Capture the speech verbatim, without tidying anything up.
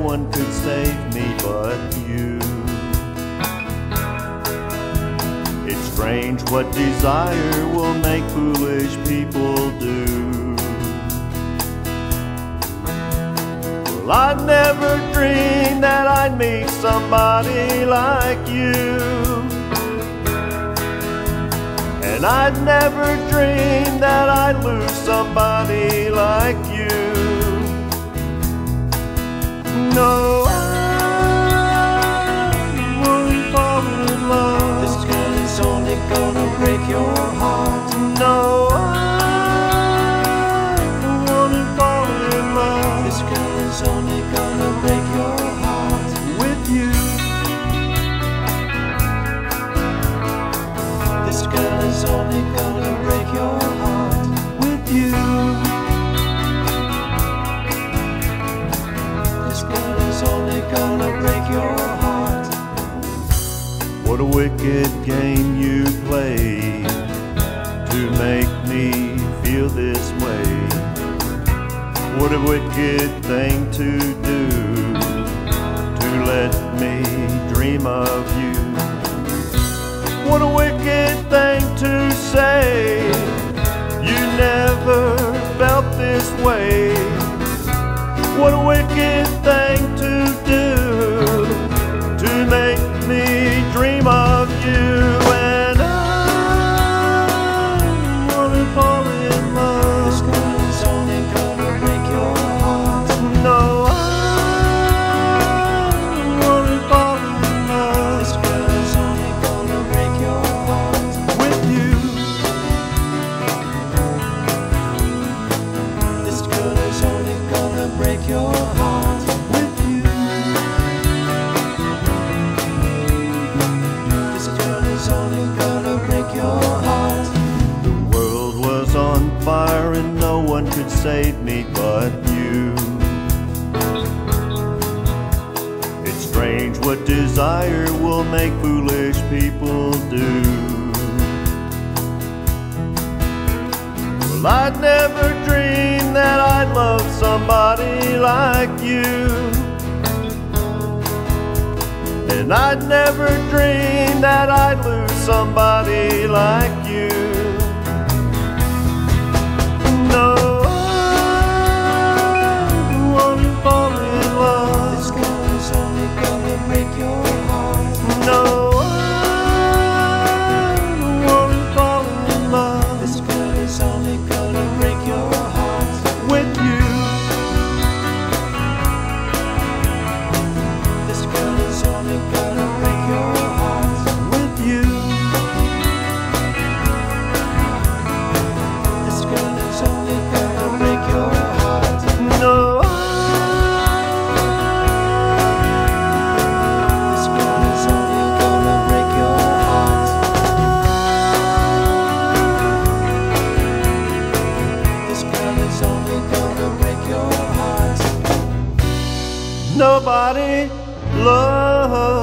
one could save me but you. It's strange what desire will make foolish people do. Well, I never dreamed that I'd meet somebody like you, and I'd never dreamed that I'd lose somebody like you. No, I won't fall in love. This girl is only gonna break your heart. No, I won't fall in love. This girl is only gonna break your heart with you. This girl is only gonna break your heart with you. This girl is only gonna break your heart. What a wicked game you play to make me feel this way. What a wicked thing to do to let me dream of you. What a wicked thing to say, you never felt this way. What a wicked thing to do to make me dream of you. And I wanna fall in love. This girl is only gonna break your heart. No, I wanna fall in love. This girl is only gonna break your heart with you. This girl is only gonna break your heart with you. This girl is only gonna break your heart. The world was on fire and no one could save me but you. It's strange what desire will make foolish people do. Well, I'd never dreamed that I'd love somebody like you, and I'd never dreamed that I'd lose somebody like you. No, I wanna fall in love. This girl is only gonna break your heart. No, I wanna fall in love. This girl is only gonna break your heart with you. This girl is only gonna break your heart with you. This girl is only gonna break your heart. No, This girl is only gonna break your heart. This girl is only gonna break your heart. nobody loves